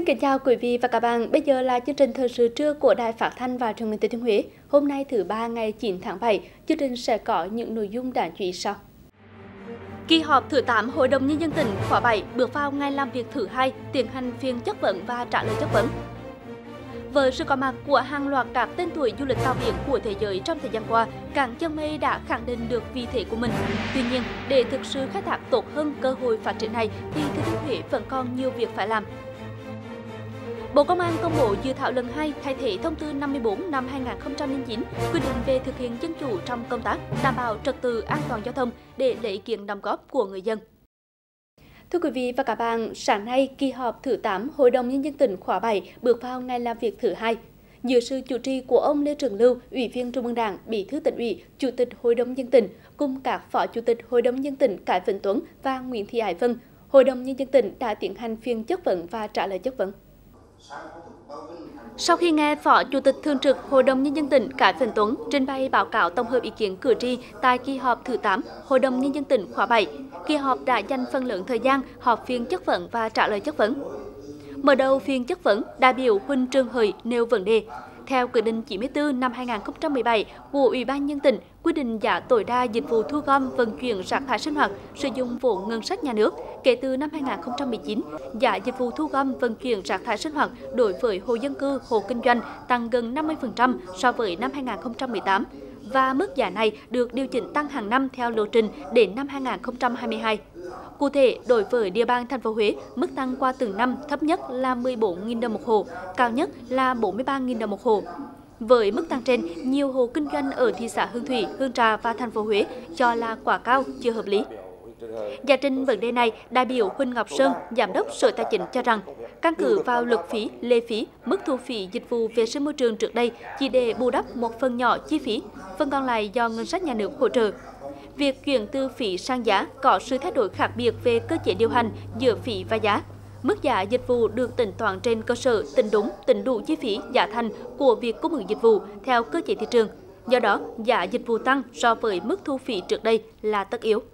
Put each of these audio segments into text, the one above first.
Xin kính chào quý vị và các bạn. Bây giờ là chương trình thời sự trưa của Đài Phát thanh và Truyền hình Thừa Thiên Huế. Hôm nay thứ ba ngày 9 tháng 7, chương trình sẽ có những nội dung đáng chú ý sau. Kỳ họp thứ 8 Hội đồng Nhân dân tỉnh khóa 7 bước vào ngày làm việc thứ 2, tiến hành phiên chất vấn và trả lời chất vấn. Với sự có mặt của hàng loạt các tên tuổi du lịch tàu biển của thế giới trong thời gian qua, cảng Chân Mây đã khẳng định được vị thế của mình. Tuy nhiên, để thực sự khai thác tốt hơn cơ hội phát triển này thì Thừa Thiên Huế vẫn còn nhiều việc phải làm. Bộ Công an công bố dự thảo lần 2 thay thế thông tư 54 năm 2009 quy định về thực hiện dân chủ trong công tác đảm bảo trật tự an toàn giao thông để lấy ý kiến đóng góp của người dân. Thưa quý vị và các bạn, sáng nay kỳ họp thứ 8 Hội đồng Nhân dân tỉnh khóa 7 bước vào ngày làm việc thứ 2. Dưới sự chủ trì của ông Lê Trường Lưu, Ủy viên Trung ương Đảng, Bí thư Tỉnh ủy, Chủ tịch Hội đồng Nhân dân tỉnh cùng các Phó Chủ tịch Hội đồng Nhân dân tỉnh Cái Vĩnh Tuấn và Nguyễn Thị Ái Vân, Hội đồng Nhân dân tỉnh đã tiến hành phiên chất vấn và trả lời chất vấn. Sau khi nghe Phó Chủ tịch Thường trực Hội đồng Nhân dân tỉnh Cái Vĩnh Tuấn trình bày báo cáo tổng hợp ý kiến cử tri tại kỳ họp thứ 8 Hội đồng Nhân dân tỉnh khóa 7, kỳ họp đã dành phần lớn thời gian họp phiên chất vấn và trả lời chất vấn. Mở đầu phiên chất vấn, đại biểu Huỳnh Trường Hợi nêu vấn đề. Theo quyết định 94 năm 2017 của Ủy ban Nhân dân tỉnh quy định giá tối đa dịch vụ thu gom vận chuyển rác thải sinh hoạt sử dụng vốn ngân sách nhà nước kể từ năm 2019, giá dịch vụ thu gom vận chuyển rác thải sinh hoạt đối với hộ dân cư, hộ kinh doanh tăng gần 50% so với năm 2018 và mức giá này được điều chỉnh tăng hàng năm theo lộ trình đến năm 2022. Cụ thể, đối với địa bàn thành phố Huế, mức tăng qua từng năm thấp nhất là 14.000 đồng một hộ, cao nhất là 43.000 đồng một hộ. Với mức tăng trên, nhiều hộ kinh doanh ở thị xã Hương Thủy, Hương Trà và thành phố Huế cho là quá cao, chưa hợp lý. Giải trình vấn đề này, đại biểu Huỳnh Ngọc Sơn, Giám đốc Sở Tài chính cho rằng, căn cứ vào luật phí, lệ phí, mức thu phí dịch vụ vệ sinh môi trường trước đây chỉ để bù đắp một phần nhỏ chi phí, phần còn lại do ngân sách nhà nước hỗ trợ. Việc chuyển từ phí sang giá có sự thay đổi khác biệt về cơ chế điều hành giữa phí và giá. Mức giá dịch vụ được tính toán trên cơ sở tính đúng, tính đủ chi phí giá thành của việc cung ứng dịch vụ theo cơ chế thị trường. Do đó, giá dịch vụ tăng so với mức thu phí trước đây là tất yếu.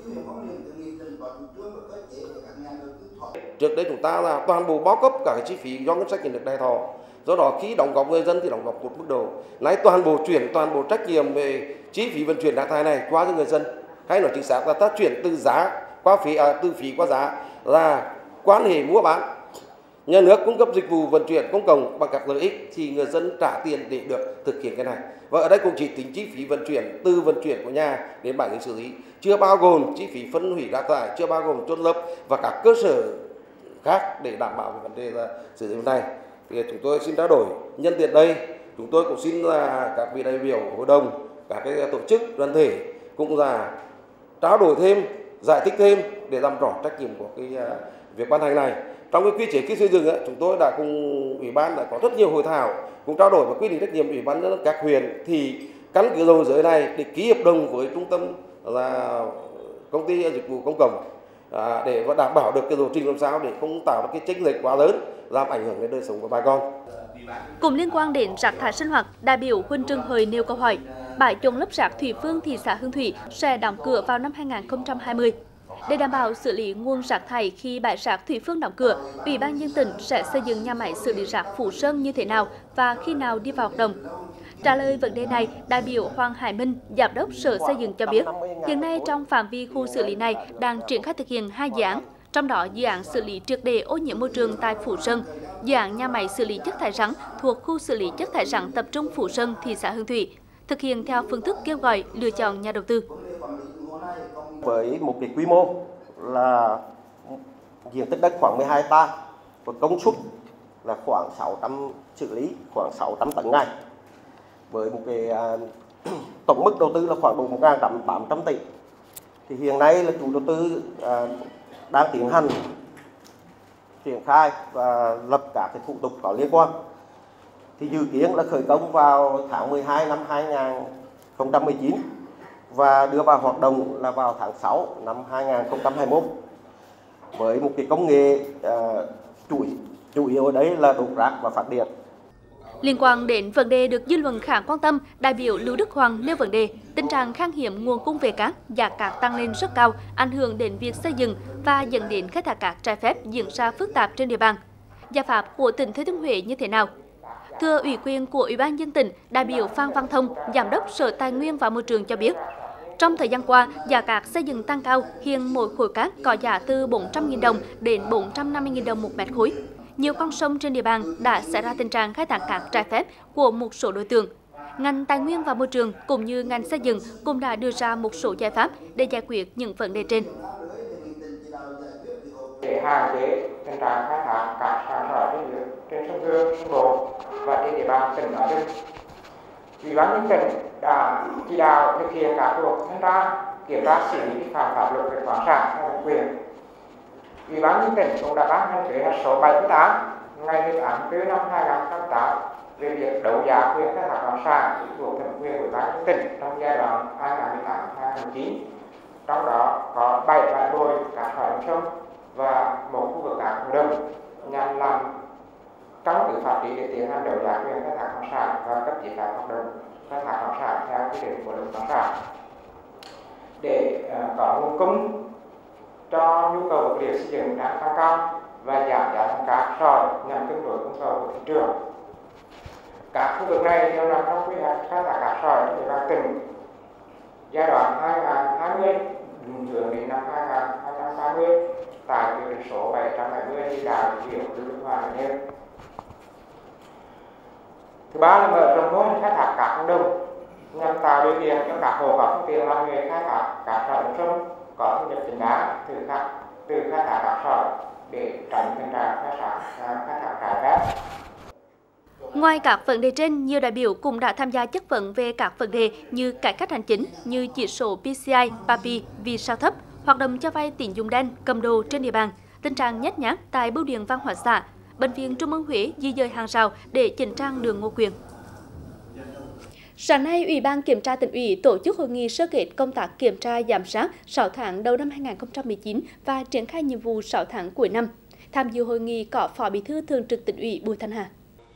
Trước đây chúng ta là toàn bộ bao cấp cả cái chi phí do ngân sách nhà nước đài thọ. Do đó khi đóng góp người dân thì đóng góp một mức độ. Lấy toàn bộ trách nhiệm về chi phí vận chuyển rác thải này qua cho người dân. Hay nói chính xác là ta chuyển từ giá qua phí từ phí qua giá là quan hệ mua bán. Nhà nước cung cấp dịch vụ vận chuyển công cộng bằng các lợi ích thì người dân trả tiền để được thực hiện cái này. Và ở đây cũng chỉ tính chi phí vận chuyển từ vận chuyển của nhà đến bãi xử lý, chưa bao gồm chi phí phân hủy rác thải, chưa bao gồm chôn lấp và các cơ sở khác để đảm bảo vấn đề là sử dụng này. Thì chúng tôi xin trao đổi nhân tiện đây, chúng tôi cũng xin là các vị đại biểu hội đồng, các cái tổ chức đoàn thể cũng là trao đổi thêm, giải thích thêm để làm rõ trách nhiệm của cái việc ban hành này. Trong cái quy chế khi xây dựng chúng tôi đã cùng ủy ban đã có rất nhiều hội thảo, cũng trao đổi và quy định trách nhiệm ủy ban các huyện thì căn cứ đầu giới này để ký hợp đồng với trung tâm là công ty dịch vụ công cộng để đảm bảo được cái lộ trình làm sao để không tạo ra cái chênh lệch quá lớn làm ảnh hưởng đến đời sống của bà con. Cùng liên quan đến rác thải sinh hoạt, đại biểu Huỳnh Trường Hợi nêu câu hỏi: bãi chôn lấp rác Thủy Phương thị xã Hương Thủy sẽ đóng cửa vào năm 2020. Để đảm bảo xử lý nguồn rác thải khi bãi rác Thủy Phương đóng cửa, Ủy ban nhân dân tỉnh sẽ xây dựng nhà máy xử lý rác Phú Sơn như thế nào và khi nào đi vào hoạt động. Trả lời vấn đề này, đại biểu Hoàng Hải Minh, Giám đốc Sở Xây dựng cho biết, hiện nay trong phạm vi khu xử lý này đang triển khai thực hiện 2 dự án, trong đó dự án xử lý triệt để ô nhiễm môi trường tại Phú Sơn, dự án nhà máy xử lý chất thải rắn thuộc khu xử lý chất thải rắn tập trung Phú Sơn, thị xã Hương Thủy, thực hiện theo phương thức kêu gọi lựa chọn nhà đầu tư. Với một cái quy mô là diện tích đất khoảng 12 ha và công suất là khoảng 600 xử lý khoảng 600 tấn ngày, với một cái tổng mức đầu tư là khoảng độ 1.800 tỷ. Thì hiện nay là chủ đầu tư đang tiến hành triển khai và lập các cái thủ tục có liên quan. Thì dự kiến là khởi công vào tháng 12 năm 2019 và đưa vào hoạt động là vào tháng 6 năm 2021 với một cái công nghệ chủ yếu ở đấy là đốt rác và phát điện. Liên quan đến vấn đề được dư luận khá quan tâm, đại biểu Lưu Đức Hoàng nêu vấn đề tình trạng khan hiếm nguồn cung về cát, giá cát tăng lên rất cao, ảnh hưởng đến việc xây dựng và dẫn đến khai thác cát trái phép diễn ra phức tạp trên địa bàn. giải pháp của tỉnh Thừa Thiên Huế như thế nào? Thưa ủy quyền của Ủy ban nhân dân tỉnh, đại biểu Phan Văn Thông, Giám đốc Sở Tài nguyên và Môi trường cho biết, trong thời gian qua, giá cát xây dựng tăng cao, hiện mỗi khối cát có giá từ 400.000 đồng đến 450.000 đồng một mét khối. Nhiều con sông trên địa bàn đã xảy ra tình trạng khai thác cát trái phép của một số đối tượng. Ngành Tài nguyên và Môi trường cũng như ngành xây dựng cũng đã đưa ra một số giải pháp để giải quyết những vấn đề trên. Để hạn chế tình trạng khai thác cát sản xuất trên sông Hương, sông Bồ và trên địa bàn tỉnh nói chung, Ủy ban nhân dân tỉnh đã chỉ đạo thực hiện các cuộc thanh tra, kiểm tra xử lý vi phạm pháp luật về khoáng sản theo thẩm quyền. Ủy ban nhân dân tỉnh cũng đã ban hành kế hoạch số 78 ngày 18 tháng 4 năm 2008 về việc đấu giá quyền khai thác khoáng sản thuộc thẩm quyền của Ủy ban nhân dân tỉnh trong giai đoạn 2018-2019. Trong đó có 7 bãi bồi cát khỏi sông và một khu vực cát hội đồng nhằm làm căn cứ pháp lý để tiến hành đấu giá quyền khai thác khoáng sản và cấp giấy phép hoạt động khai thác khoáng sản theo quy định của luật khoáng sản để có nguồn cung cho nhu cầu vật liệu xây dựng đang tăng cao và giảm giá thành cát sỏi nhằm cân đối cung cầu của thị trường. Các khu vực này đều nằm trong quy hoạch khai thác cát sỏi trên địa bàn tỉnh giai đoạn 2020 định hướng đến năm 2030 tại quyết định số 770 chỉ đạo huyện Lưu Đức Hòa nêu. Thứ ba là mở rộng mô hình khai thác cát cộng đồng nhằm tạo điều kiện cho các hộ có phương tiện làm nghề khai thác cát sỏi trong sông có thu nhập chính đáng từ khai thác cát sỏi để tránh tình trạng khai thác trái phép. Ngoài các vấn đề trên, nhiều đại biểu cũng đã tham gia chất vấn về các vấn đề như cải cách hành chính, như chỉ số PCI, PAPI vì sao thấp, hoạt động cho vay tín dụng đen, cầm đồ trên địa bàn, tình trạng nhếch nhác tại bưu điện văn hóa xã, Bệnh viện Trung ương Huế di dời hàng rào để chỉnh trang đường Ngô Quyền. Sáng nay, Ủy ban Kiểm tra Tỉnh ủy tổ chức hội nghị sơ kết công tác kiểm tra giám sát 6 tháng đầu năm 2019 và triển khai nhiệm vụ 6 tháng cuối năm. Tham dự hội nghị có Phó Bí thư Thường trực Tỉnh ủy Bùi Thanh Hà.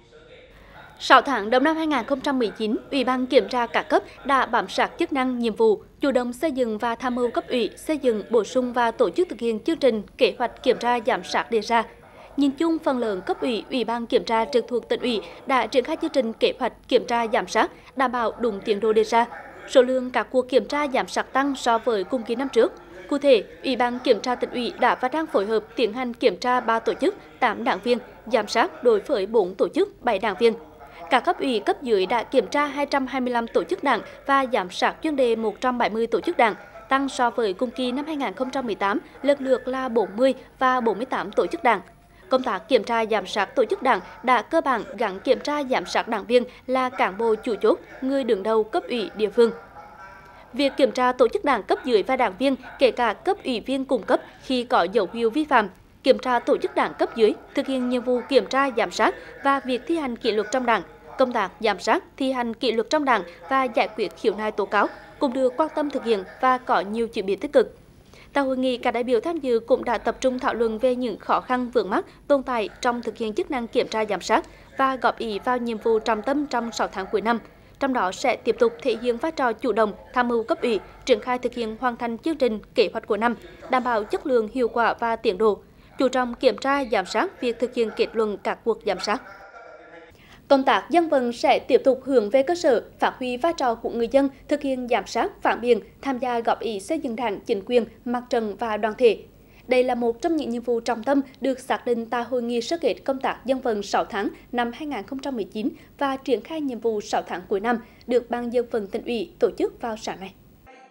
6 tháng đầu năm 2019, Ủy ban Kiểm tra các cấp đã bám sát chức năng, nhiệm vụ, chủ động xây dựng và tham mưu cấp ủy, xây dựng, bổ sung và tổ chức thực hiện chương trình, kế hoạch kiểm tra giám sát đề ra. Nhìn chung, phần lớn cấp ủy, Ủy ban Kiểm tra trực thuộc Tỉnh ủy đã triển khai chương trình kế hoạch kiểm tra giám sát, đảm bảo đúng tiến độ đề ra. Số lượng các cuộc kiểm tra giám sát tăng so với cùng kỳ năm trước. Cụ thể, Ủy ban Kiểm tra Tỉnh ủy đã và đang phối hợp tiến hành kiểm tra 3 tổ chức, 8 đảng viên, giám sát đối với 4 tổ chức, 7 đảng viên. Các cấp ủy cấp dưới đã kiểm tra 225 tổ chức đảng và giám sát chuyên đề 170 tổ chức đảng, tăng so với cùng kỳ năm 2018, lần lượt là 40 và 48 tổ chức đảng. Công tác kiểm tra giám sát tổ chức đảng đã cơ bản gắn kiểm tra giám sát đảng viên là cán bộ chủ chốt, người đứng đầu cấp ủy địa phương. Việc kiểm tra tổ chức đảng cấp dưới và đảng viên, kể cả cấp ủy viên cung cấp khi có dấu hiệu vi phạm, kiểm tra tổ chức đảng cấp dưới, thực hiện nhiệm vụ kiểm tra giám sát và việc thi hành kỷ luật trong đảng, công tác giám sát, thi hành kỷ luật trong đảng và giải quyết khiếu nại tố cáo cũng được quan tâm thực hiện và có nhiều chuyển biến tích cực. Tại hội nghị, các đại biểu tham dự cũng đã tập trung thảo luận về những khó khăn vướng mắc, tồn tại trong thực hiện chức năng kiểm tra giám sát và góp ý vào nhiệm vụ trọng tâm trong 6 tháng cuối năm. Trong đó sẽ tiếp tục thể hiện vai trò chủ động, tham mưu cấp ủy, triển khai thực hiện hoàn thành chương trình kế hoạch của năm, đảm bảo chất lượng, hiệu quả và tiến độ, chú trọng kiểm tra giám sát việc thực hiện kết luận các cuộc giám sát. Công tác dân vận sẽ tiếp tục hướng về cơ sở, phát huy vai trò của người dân, thực hiện giám sát, phản biện, tham gia góp ý xây dựng đảng, chính quyền, mặt trận và đoàn thể. Đây là một trong những nhiệm vụ trọng tâm được xác định tại hội nghị sơ kết công tác dân vận 6 tháng năm 2019 và triển khai nhiệm vụ 6 tháng cuối năm được Ban Dân vận Tỉnh ủy tổ chức vào sáng nay.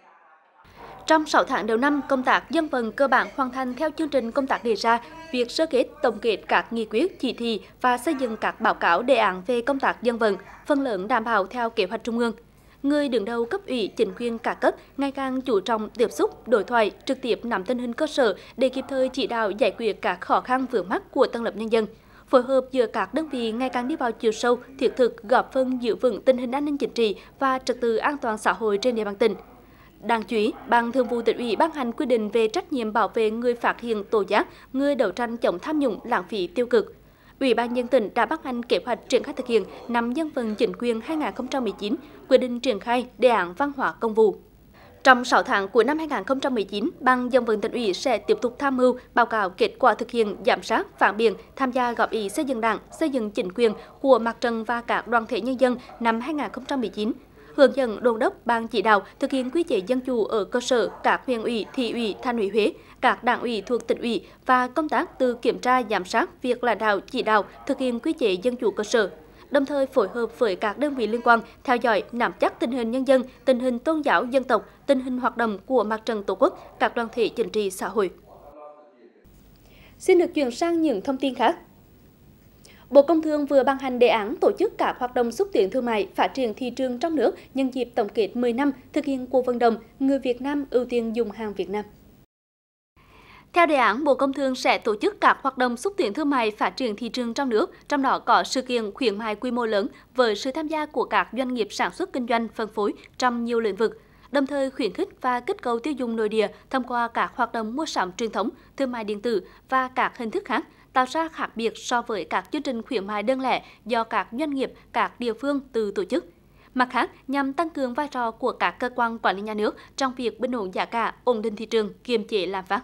Trong 6 tháng đầu năm, công tác dân vận cơ bản hoàn thành theo chương trình công tác đề ra, việc sơ kết, tổng kết các nghị quyết, chỉ thị và xây dựng các báo cáo đề án về công tác dân vận, phần lớn đảm bảo theo kế hoạch trung ương. Người đứng đầu cấp ủy, chính quyền các cấp ngày càng chú trọng tiếp xúc, đối thoại, trực tiếp nắm tình hình cơ sở để kịp thời chỉ đạo giải quyết các khó khăn vướng mắc của tầng lớp nhân dân. Phối hợp giữa các đơn vị ngày càng đi vào chiều sâu, thiết thực góp phần giữ vững tình hình an ninh chính trị và trật tự an toàn xã hội trên địa bàn tỉnh. Đáng chú ý, Ban Thường vụ Tỉnh ủy ban hành quy định về trách nhiệm bảo vệ người phát hiện, tố giác, người đấu tranh chống tham nhũng, lãng phí tiêu cực. Ủy ban nhân dân tỉnh đã ban hành kế hoạch triển khai thực hiện năm dân vận chính quyền 2019, quy định triển khai đề án văn hóa công vụ. Trong 6 tháng cuối năm 2019, Ban Dân vận Tỉnh ủy sẽ tiếp tục tham mưu báo cáo kết quả thực hiện giám sát, phản biện, tham gia góp ý xây dựng Đảng, xây dựng chính quyền của mặt trận và các đoàn thể nhân dân năm 2019. Hướng dẫn đôn đốc Ban chỉ đạo thực hiện quy chế dân chủ ở cơ sở các huyện ủy, thị ủy, thành ủy Huế, các đảng ủy thuộc tỉnh ủy và công tác từ kiểm tra giám sát việc lãnh đạo chỉ đạo thực hiện quy chế dân chủ cơ sở. Đồng thời phối hợp với các đơn vị liên quan theo dõi, nắm chắc tình hình nhân dân, tình hình tôn giáo dân tộc, tình hình hoạt động của mặt trận Tổ quốc, các đoàn thể chính trị xã hội. Xin được chuyển sang những thông tin khác. Bộ Công Thương vừa ban hành đề án tổ chức các hoạt động xúc tiến thương mại, phát triển thị trường trong nước nhân dịp tổng kết 10 năm thực hiện cuộc vận động người Việt Nam ưu tiên dùng hàng Việt Nam. Theo đề án, Bộ Công Thương sẽ tổ chức các hoạt động xúc tiến thương mại, phát triển thị trường trong nước, trong đó có sự kiện khuyến mại quy mô lớn với sự tham gia của các doanh nghiệp sản xuất kinh doanh, phân phối trong nhiều lĩnh vực, đồng thời khuyến khích và kích cầu tiêu dùng nội địa thông qua các hoạt động mua sắm truyền thống, thương mại điện tử và các hình thức khác, tạo ra khác biệt so với các chương trình khuyến mại đơn lẻ do các doanh nghiệp, các địa phương tự tổ chức. Mặt khác, nhằm tăng cường vai trò của các cơ quan quản lý nhà nước trong việc bình ổn giá cả, ổn định thị trường, kiềm chế lạm phát.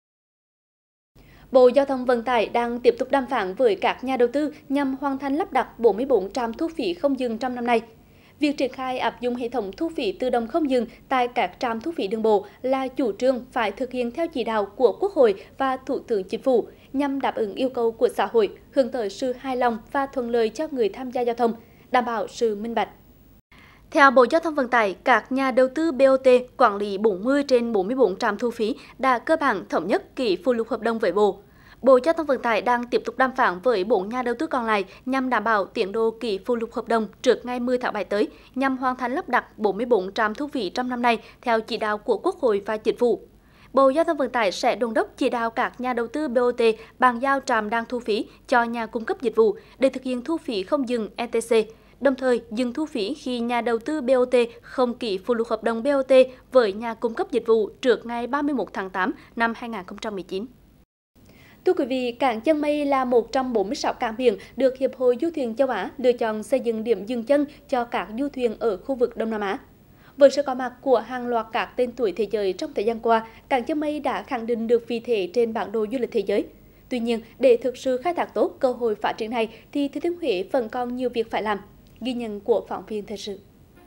Bộ Giao thông Vận tải đang tiếp tục đàm phán với các nhà đầu tư nhằm hoàn thành lắp đặt 44 trạm thu phí không dừng trong năm nay. Việc triển khai áp dụng hệ thống thu phí tự động không dừng tại các trạm thu phí đường bộ là chủ trương phải thực hiện theo chỉ đạo của Quốc hội và Thủ tướng Chính phủ nhằm đáp ứng yêu cầu của xã hội, hướng tới sự hài lòng và thuận lợi cho người tham gia giao thông, đảm bảo sự minh bạch. Theo Bộ Giao thông Vận tải, các nhà đầu tư BOT quản lý 40 trên 44 trạm thu phí đã cơ bản thống nhất ký phụ lục hợp đồng với Bộ. Bộ Giao thông Vận tải đang tiếp tục đàm phán với 4 nhà đầu tư còn lại nhằm đảm bảo tiến độ ký phụ lục hợp đồng trước ngày 10 tháng 7 tới, nhằm hoàn thành lắp đặt 44 trạm thu phí trong năm nay theo chỉ đạo của Quốc hội và Chính phủ. Bộ Giao thông Vận tải sẽ đôn đốc chỉ đạo các nhà đầu tư BOT bàn giao trạm đang thu phí cho nhà cung cấp dịch vụ để thực hiện thu phí không dừng ETC. Đồng thời dừng thu phí khi nhà đầu tư BOT không ký phụ lục hợp đồng BOT với nhà cung cấp dịch vụ trước ngày 31 tháng 8 năm 2019. Thưa quý vị, cảng Chân Mây là một trong 46 cảng biển được Hiệp hội Du thuyền châu Á lựa chọn xây dựng điểm dừng chân cho các du thuyền ở khu vực Đông Nam Á. Với sự có mặt của hàng loạt các tên tuổi thế giới trong thời gian qua, cảng Chân Mây đã khẳng định được vị thế trên bản đồ du lịch thế giới. Tuy nhiên, để thực sự khai thác tốt cơ hội phát triển này thì Thừa Thiên Huế vẫn còn nhiều việc phải làm. Ghi nhận của phóng viên thời sự.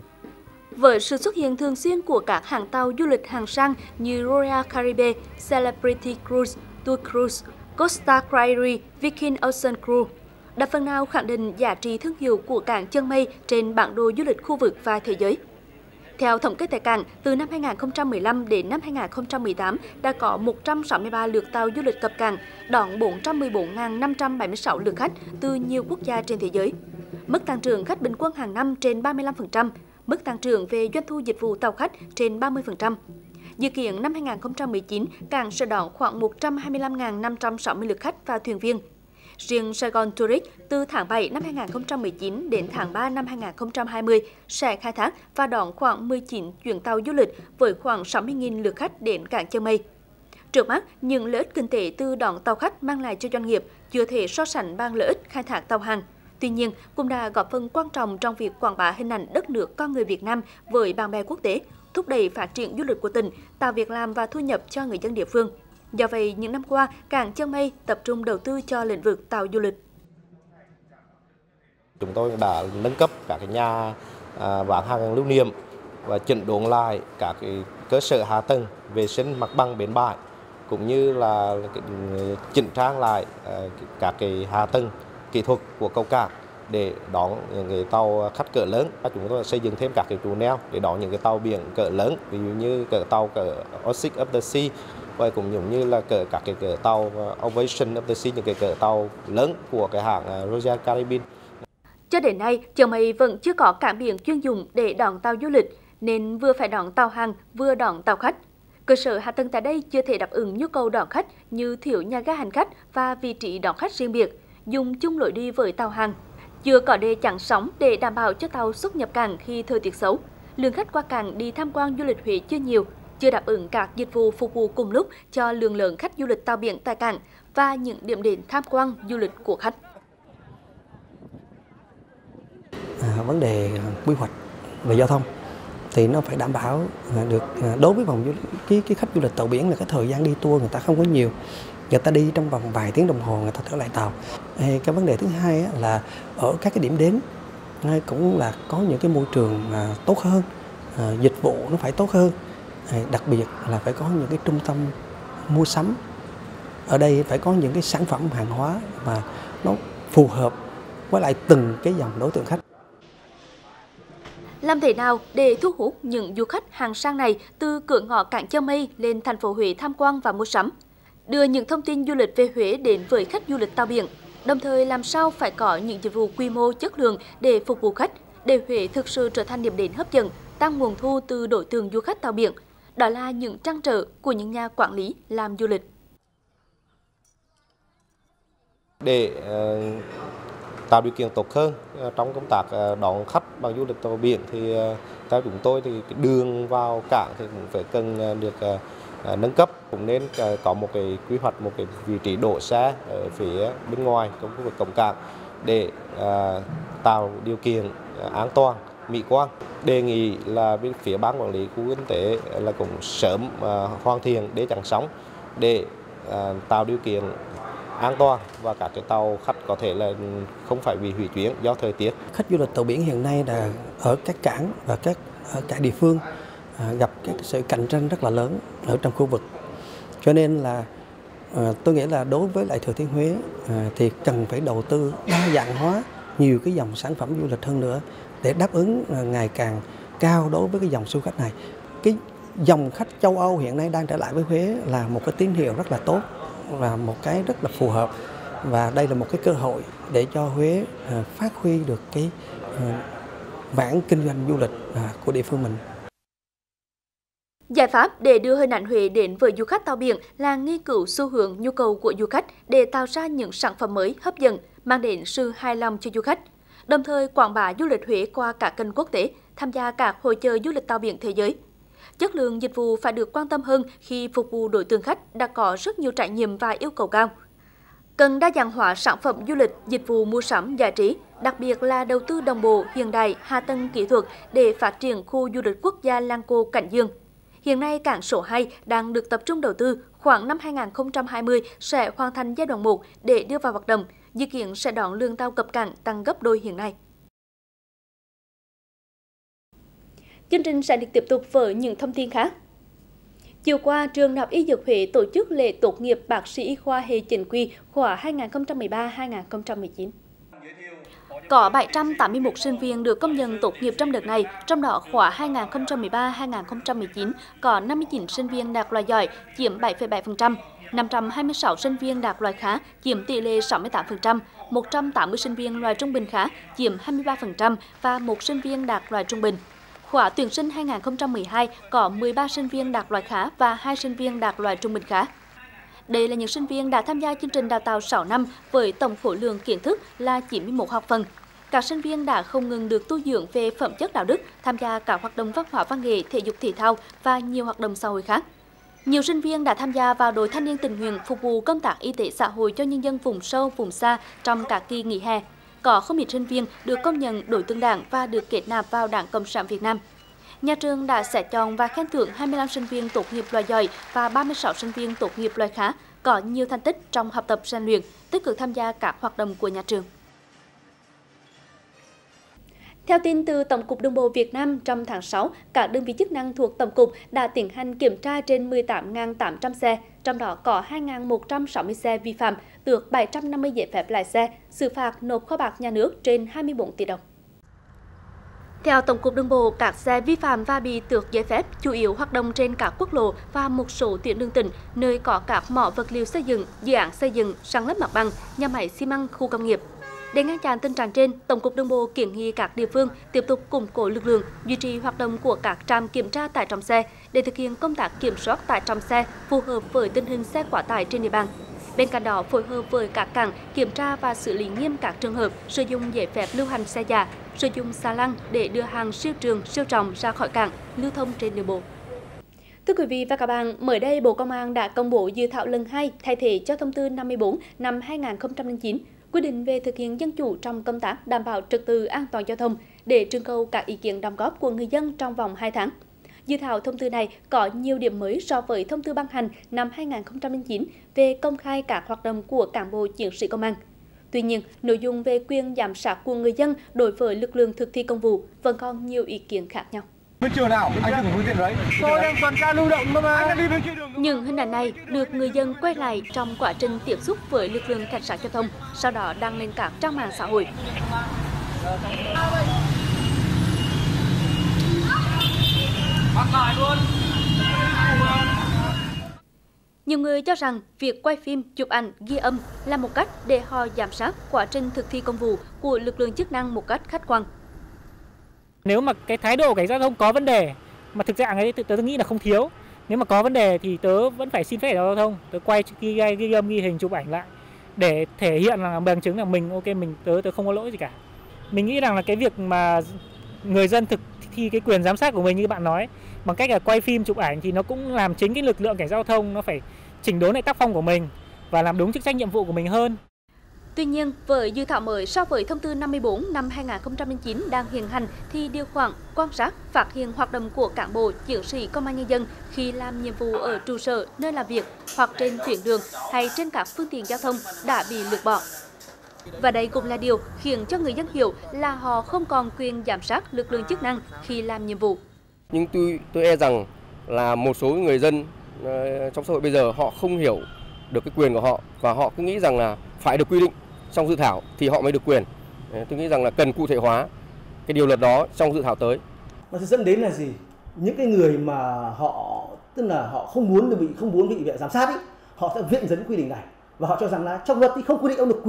Với sự xuất hiện thường xuyên của các hãng tàu du lịch hàng sang như Royal Caribbean, Celebrity Cruise, Tour Cruise, Costa Cruises, Viking Ocean Cruise, đã phần nào khẳng định giá trị thương hiệu của cảng Chân Mây trên bản đồ du lịch khu vực và thế giới. Theo thống kê tại cảng, từ năm 2015 đến năm 2018 đã có 163 lượt tàu du lịch cập cảng, đón 414.576 lượt khách từ nhiều quốc gia trên thế giới. Mức tăng trưởng khách bình quân hàng năm trên 35%, mức tăng trưởng về doanh thu dịch vụ tàu khách trên 30%. Dự kiến năm 2019, cảng sẽ đón khoảng 125.560 lượt khách và thuyền viên. Riêng Sài Gòn Tourist từ tháng 7 năm 2019 đến tháng 3 năm 2020 sẽ khai thác và đón khoảng 19 chuyến tàu du lịch với khoảng 60.000 lượt khách đến cảng Chân Mây. Trước mắt, những lợi ích kinh tế từ đón tàu khách mang lại cho doanh nghiệp chưa thể so sánh bằng lợi ích khai thác tàu hàng. Tuy nhiên, cũng đã góp phần quan trọng trong việc quảng bá hình ảnh đất nước con người Việt Nam với bạn bè quốc tế, thúc đẩy phát triển du lịch của tỉnh, tạo việc làm và thu nhập cho người dân địa phương. Do vậy, những năm qua, cảng Chân Mây tập trung đầu tư cho lĩnh vực tàu du lịch. Chúng tôi đã nâng cấp các nhà bán hàng lưu niệm và chỉnh đốn lại các cơ sở hạ tầng, vệ sinh mặt bằng bến bãi, cũng như là chỉnh trang lại các hạ tầng kỹ thuật của cầu cảng để đón những cái tàu khách cỡ lớn. Chúng tôi xây dựng thêm các cái trụ neo để đón những cái tàu biển cỡ lớn, ví dụ như cỡ tàu cỡ Ocean of the Sea, và cũng giống như là cỡ các cái cỡ tàu Ovation of the Sea, những cái cỡ tàu lớn của cái hãng Royal Caribbean. Cho đến nay, Chân Mây vẫn chưa có cảng biển chuyên dụng để đón tàu du lịch, nên vừa phải đón tàu hàng, vừa đón tàu khách. Cơ sở hạ tầng tại đây chưa thể đáp ứng nhu cầu đón khách như thiếu nhà ga hành khách và vị trí đón khách riêng biệt, dùng chung lối đi với tàu hàng. Chưa có đê chắn sóng để đảm bảo cho tàu xuất nhập cảng khi thời tiết xấu. Lượng khách qua cảng đi tham quan du lịch Huế chưa nhiều, chưa đáp ứng các dịch vụ phục vụ cùng lúc cho lượng lớn khách du lịch tàu biển tại cảng và những điểm đến tham quan du lịch của khách. Vấn đề quy hoạch về giao thông thì nó phải đảm bảo được đối với cái khách du lịch tàu biển là cái thời gian đi tour người ta không có nhiều, người ta đi trong vòng vài tiếng đồng hồ người ta trở lại tàu. Cái vấn đề thứ hai là ở các cái điểm đến cũng là có những cái môi trường tốt hơn, dịch vụ nó phải tốt hơn, đặc biệt là phải có những cái trung tâm mua sắm. Ở đây phải có những cái sản phẩm hàng hóa mà nó phù hợp với lại từng cái dòng đối tượng khách. Làm thế nào để thu hút những du khách hàng sang này từ cửa ngõ cảng Chân Mây lên thành phố Huế tham quan và mua sắm, đưa những thông tin du lịch về Huế đến với khách du lịch tàu biển, đồng thời làm sao phải có những dịch vụ quy mô chất lượng để phục vụ khách, để Huế thực sự trở thành điểm đến hấp dẫn, tăng nguồn thu từ đối tượng du khách tàu biển. Đó là những trăn trở của những nhà quản lý làm du lịch. Để tạo điều kiện tốt hơn trong công tác đón khách bằng du lịch tàu biển thì theo chúng tôi thì cái đường vào cảng thì cũng phải cần được nâng cấp, cũng nên có một cái quy hoạch, một cái vị trí đỗ xe ở phía bên ngoài trong khu vực cổng cảng để tạo điều kiện an toàn, mỹ quan. Đề nghị là bên phía ban quản lý khu kinh tế là cũng sớm hoàn thiện đê chắn sóng để tạo điều kiện an toàn và các cái tàu khách có thể là không phải bị hủy chuyến do thời tiết. Khách du lịch tàu biển hiện nay là ở các cảng và ở các địa phương gặp cái sự cạnh tranh rất là lớn ở trong khu vực. Cho nên là tôi nghĩ là đối với lại Thừa Thiên Huế thì cần phải đầu tư đa dạng hóa nhiều cái dòng sản phẩm du lịch hơn nữa để đáp ứng ngày càng cao đối với cái dòng du khách này. Cái dòng khách châu Âu hiện nay đang trở lại với Huế là một cái tín hiệu rất là tốt và một cái rất là phù hợp, và đây là một cái cơ hội để cho Huế phát huy được cái mảng kinh doanh du lịch của địa phương mình. Giải pháp để đưa hình ảnh Huế đến với du khách tàu biển là nghiên cứu xu hướng nhu cầu của du khách để tạo ra những sản phẩm mới hấp dẫn, mang đến sự hài lòng cho du khách. Đồng thời quảng bá du lịch Huế qua các kênh quốc tế, tham gia các hội chợ du lịch tàu biển thế giới. Chất lượng dịch vụ phải được quan tâm hơn khi phục vụ đối tượng khách đã có rất nhiều trải nghiệm và yêu cầu cao. Cần đa dạng hóa sản phẩm du lịch, dịch vụ mua sắm, giải trí, đặc biệt là đầu tư đồng bộ, hiện đại, hạ tầng kỹ thuật để phát triển khu du lịch quốc gia Lăng Cô Cảnh Dương. Hiện nay, cảng số 2 đang được tập trung đầu tư, khoảng năm 2020 sẽ hoàn thành giai đoạn 1 để đưa vào hoạt động, dự kiến sẽ đón lượng tàu cập cảng tăng gấp đôi hiện nay. Chương trình sẽ được tiếp tục với những thông tin khác. Chiều qua, trường Đại học Y Dược Huế tổ chức lễ tốt nghiệp bác sĩ y khoa hệ chính quy khóa 2013-2019. Có 781 sinh viên được công nhận tốt nghiệp trong đợt này, trong đó khóa 2013-2019 có 59 sinh viên đạt loại giỏi, chiếm 7,7%, 526 sinh viên đạt loại khá, chiếm tỷ lệ 68%, 180 sinh viên loại trung bình khá, chiếm 23% và 1 sinh viên đạt loại trung bình. Khóa tuyển sinh 2012 có 13 sinh viên đạt loại khá và 2 sinh viên đạt loại trung bình khá. Đây là những sinh viên đã tham gia chương trình đào tạo 6 năm với tổng khối lượng kiến thức là 91 học phần. Các sinh viên đã không ngừng được tu dưỡng về phẩm chất đạo đức, tham gia các hoạt động văn hóa văn nghệ, thể dục thể thao và nhiều hoạt động xã hội khác. Nhiều sinh viên đã tham gia vào đội thanh niên tình nguyện phục vụ công tác y tế xã hội cho nhân dân vùng sâu, vùng xa trong các kỳ nghỉ hè. Có không ít sinh viên được công nhận đối tượng đảng và được kết nạp vào Đảng Cộng sản Việt Nam. Nhà trường đã xét chọn và khen thưởng 25 sinh viên tốt nghiệp loại giỏi và 36 sinh viên tốt nghiệp loại khá, có nhiều thành tích trong học tập rèn luyện, tích cực tham gia các hoạt động của nhà trường. Theo tin từ Tổng cục Đường bộ Việt Nam, trong tháng 6, các đơn vị chức năng thuộc Tổng cục đã tiến hành kiểm tra trên 18.800 xe, trong đó có 2.160 xe vi phạm, tước 750 giấy phép lái xe, xử phạt nộp kho bạc nhà nước trên 24 tỷ đồng. Theo Tổng cục Đường bộ, các xe vi phạm và bị tước giấy phép chủ yếu hoạt động trên các quốc lộ và một số tuyến đường tỉnh, nơi có các mỏ vật liệu xây dựng, dự án xây dựng, san lấp mặt bằng, nhà máy xi măng, khu công nghiệp. Để ngăn chặn tình trạng trên, Tổng cục Đường bộ kiến nghị các địa phương tiếp tục củng cố lực lượng, duy trì hoạt động của các trạm kiểm tra tải trọng xe để thực hiện công tác kiểm soát tải trọng xe phù hợp với tình hình xe quá tải trên địa bàn. Bên cạnh đó, phối hợp với các cảng kiểm tra và xử lý nghiêm các trường hợp sử dụng giấy phép lưu hành xe giả, sử dụng xà lăng để đưa hàng siêu trường, siêu trọng ra khỏi cảng, lưu thông trên đường bộ. Thưa quý vị và các bạn, mới đây Bộ Công an đã công bố dự thảo lần 2 thay thế cho thông tư 54 năm 2009 quy định về thực hiện dân chủ trong công tác đảm bảo trật tự an toàn giao thông để trưng cầu các ý kiến đóng góp của người dân trong vòng 2 tháng. Dự thảo thông tư này có nhiều điểm mới so với thông tư ban hành năm 2009 về công khai các hoạt động của cán bộ chiến sĩ công an. Tuy nhiên, nội dung về quyền giám sát của người dân đối với lực lượng thực thi công vụ vẫn còn nhiều ý kiến khác nhau. Bên trường nào? Anh đừng phương tiện đấy. Tôi đang tuần tra lưu động mà. Anh đang đi bên kia đường. Những hình ảnh này được người dân quay lại trong quá trình tiếp xúc với lực lượng cảnh sát giao thông, sau đó đăng lên các trang mạng xã hội. Nhiều người cho rằng việc quay phim, chụp ảnh, ghi âm là một cách để họ giám sát quá trình thực thi công vụ của lực lượng chức năng một cách khách quan. Nếu mà cái thái độ cảnh sát giao thông có vấn đề, mà thực trạng ấy tớ nghĩ là không thiếu. Nếu mà có vấn đề thì tớ vẫn phải xin phép cảnh sát giao thông, tớ quay ghi âm, ghi hình, chụp ảnh lại để thể hiện là bằng chứng là mình ok, tớ không có lỗi gì cả. Mình nghĩ rằng là cái việc mà người dân thực thi cái quyền giám sát của mình như bạn nói bằng cách là quay phim, chụp ảnh thì nó cũng làm chính cái lực lượng cảnh sát giao thông nó phải chỉnh đốn lại tác phong của mình và làm đúng chức trách nhiệm vụ của mình hơn. Tuy nhiên, với dự thảo mới so với thông tư 54 năm 2009 đang hiện hành thì điều khoản quan sát, phát hiện hoạt động của cán bộ, chiến sĩ công an nhân dân khi làm nhiệm vụ ở trụ sở, nơi làm việc hoặc trên tuyến đường hay trên các phương tiện giao thông đã bị lược bỏ. Và đây cũng là điều khiến cho người dân hiểu là họ không còn quyền giám sát lực lượng chức năng khi làm nhiệm vụ. Nhưng tôi e rằng là một số người dân trong xã hội bây giờ họ không hiểu được cái quyền của họ và họ cứ nghĩ rằng là phải được quy định trong dự thảo thì họ mới được quyền. Tôi nghĩ rằng là cần cụ thể hóa cái điều luật đó trong dự thảo tới. Nó sẽ dẫn đến là gì? Những cái người mà họ tức là họ không muốn bị giám sát ấy, họ sẽ viện dẫn quy định này và họ cho rằng là trong luật thì không quy định ông được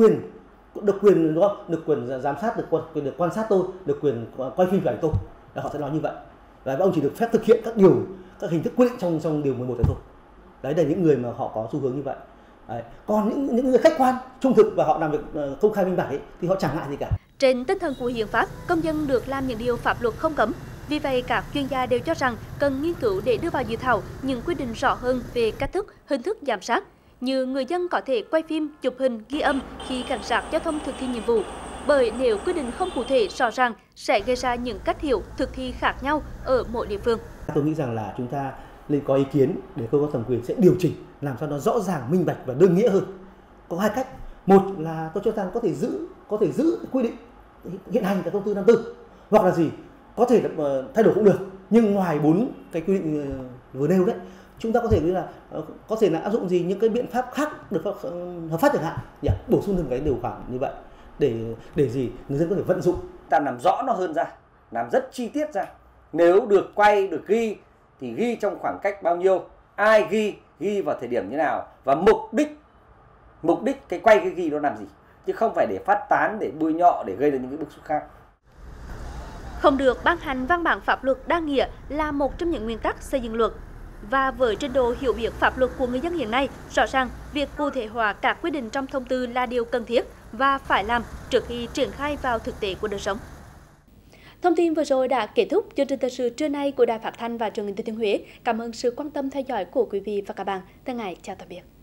quyền đúng không? Được quyền giám sát, được quan sát tôi, được quyền quay phim ảnh tôi. Là họ sẽ nói như vậy. Và ông chỉ được phép thực hiện các hình thức quy định trong điều 11 này thôi. Đấy là những người mà họ có xu hướng như vậy. Đấy. Còn những người khách quan, trung thực và họ làm việc công khai minh bạch ấy, thì họ chẳng ngại gì cả. Trên tinh thần của hiến pháp, công dân được làm những điều pháp luật không cấm. Vì vậy, các chuyên gia đều cho rằng cần nghiên cứu để đưa vào dự thảo những quy định rõ hơn về cách thức, hình thức giám sát, như người dân có thể quay phim, chụp hình, ghi âm khi cảnh sát giao thông thực thi nhiệm vụ. Bởi nếu quy định không cụ thể rõ ràng sẽ gây ra những cách hiểu thực thi khác nhau ở mỗi địa phương. Tôi nghĩ rằng là chúng ta nên có ý kiến để cơ quan thẩm quyền sẽ điều chỉnh làm sao nó rõ ràng, minh bạch và đơn nghĩa hơn. Có hai cách. Một là tôi cho rằng có thể giữ quy định hiện hành của thông tư 54, hoặc là gì có thể thay đổi cũng được. Nhưng ngoài 4 cái quy định vừa nêu đấy, chúng ta có thể là áp dụng những cái biện pháp khác được hợp pháp chẳng hạn, bổ sung thêm cái điều khoản như vậy để gì người dân có thể vận dụng. Ta làm rõ nó hơn ra, làm rất chi tiết ra. Nếu được quay, được ghi thì ghi trong khoảng cách bao nhiêu, ai ghi vào thời điểm như nào và mục đích cái quay cái ghi nó làm gì, chứ không phải để phát tán, để bôi nhọ, để gây ra những cái bức xúc khác. Không được ban hành văn bản pháp luật đa nghĩa là một trong những nguyên tắc xây dựng luật. Và với trình độ hiểu biết pháp luật của người dân hiện nay, rõ ràng việc cụ thể hóa các quy định trong thông tư là điều cần thiết và phải làm trước khi triển khai vào thực tế của đời sống. Thông tin vừa rồi đã kết thúc chương trình thời sự trưa nay của Đài Phát thanh và Truyền hình Thừa Thiên Huế. Cảm ơn sự quan tâm theo dõi của quý vị và các bạn. Thân ái chào tạm biệt.